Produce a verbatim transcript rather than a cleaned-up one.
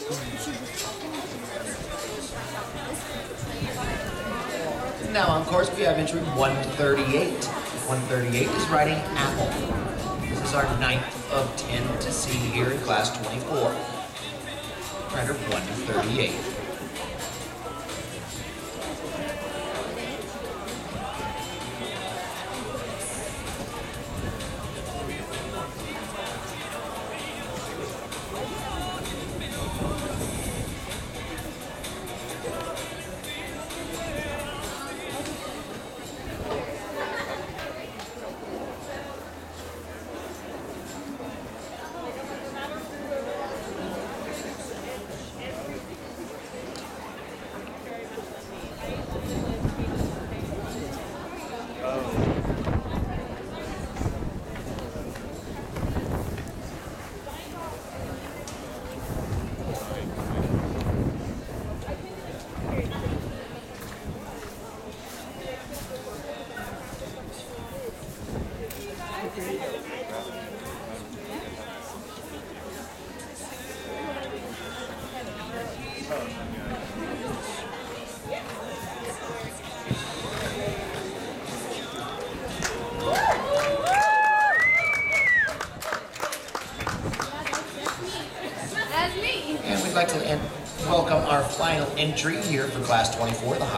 Now on course we have entry one thirty-eight. one thirty-eight is riding Apple. This is our ninth of ten to see here in class twenty-four. Rider one thirty-eight. And we'd like to welcome our final entry here for class twenty-four, the